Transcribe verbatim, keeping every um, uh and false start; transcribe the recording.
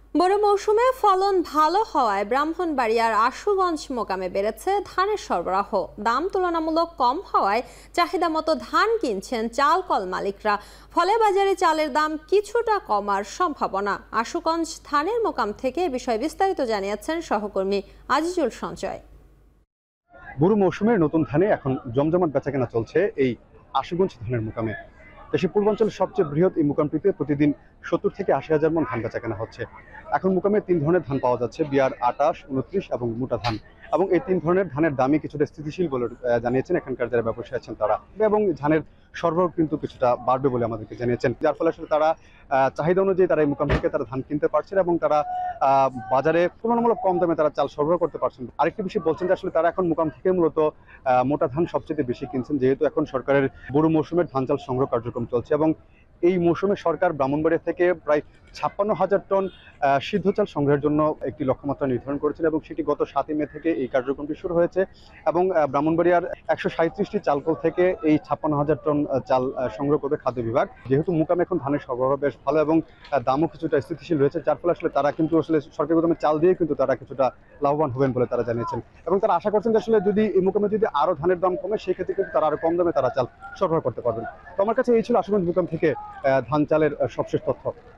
বড় মৌসুমে ফলন ভালো হওয়ায় ব্রাহ্মণবাড়িয়ার আশুগঞ্জ মোকামে বেড়েছে ধানের সরবরাহ। দাম তুলনামূলক কম হওয়ায় চাহিদা মতো ধান কিনছেন চাল কল মালিকরা। ফলে বাজারে চালের দাম কিছুটা কমার সম্ভাবনা। আশুগঞ্জ ধানের মোকাম থেকে এ বিষয়ে বিস্তারিত জানিয়েছেন সহকর্মী আজিজুল সঞ্জয়। বুড়ো মৌসুমের নতুন ধানে এখন জমজমাট বেচাকেনা চলছে এই আশুগঞ্জ ধানের মোকামে। দেশের পূর্বাঞ্চলের সবচেয়ে বৃহৎ এই মোকামটিতে প্রতিদিন সত্তর থেকে আশি হাজার মন ধান বেচাকেনা হচ্ছে। এখন মোকামে তিন ধরনের ধান পাওয়া যাচ্ছে, বিয়ার আটাশ, উনত্রিশ এবং মোটা ধান। এবং এই তিন ধরনের ধানের দামই কিছুটা স্থিতিশীল বলে জানিয়েছেন এখানকার যারা ব্যবসায়ী আছেন তারা। এবং ধানের সরবরাহ কিন্তু কিছুটা বাড়বে বলে আমাদেরকে জানিয়েছেন, যার ফলে আসলে তারা চাহিদা অনুযায়ী তারা এই মোকাম থেকে তারা ধান কিনতে পারছেন এবং তারা বাজারে তুলনামূলক কম দামে তারা চাল সরবরাহ করতে পারছেন। আরেকটি বিষয় বলছেন যে আসলে তারা এখন মোকাম থেকে মূলত মোটা ধান সবচেয়ে বেশি কিনছেন, যেহেতু এখন সরকারের বুড়ো মৌসুমের ধান চাল সংগ্রহ কার্যক্রম চলছে। এবং এই মৌসুমে সরকার ব্রাহ্মণবাড়িয়া থেকে প্রায় ছাপ্পান্ন হাজার টন সিদ্ধ চাল সংগ্রহের জন্য একটি লক্ষ্যমাত্রা নির্ধারণ করেছিল এবং সেটি গত সাতই মে থেকে এই কার্যক্রমটি শুরু হয়েছে। এবং ব্রাহ্মণবাড়িয়ার একশো সাঁত্রিশটি চালকল থেকে এই ছাপ্পান্ন হাজার টন চাল সংগ্রহ করবে খাদ্য বিভাগ। যেহেতু মোকামে এখন ধানের সরবরাহ বেশ ভালো এবং দামও কিছুটা স্থিতিশীল রয়েছে, যার ফলে আসলে তারা কিন্তু আসলে সরকারি গুদামে চাল দিয়ে কিন্তু তারা কিছুটা লাভবান হবেন বলে তারা জানিয়েছেন। এবং তারা আশা করছেন যে আসলে যদি এই মোকামে যদি আরো ধানের দাম কমে সেক্ষেত্রে কিন্তু তারা আরো কম দামে তারা চাল সরবরাহ করতে পারবেন। তো আমার কাছে এই ছিল আশুগঞ্জ মোকাম থেকে ধান চালের সবশেষ তথ্য।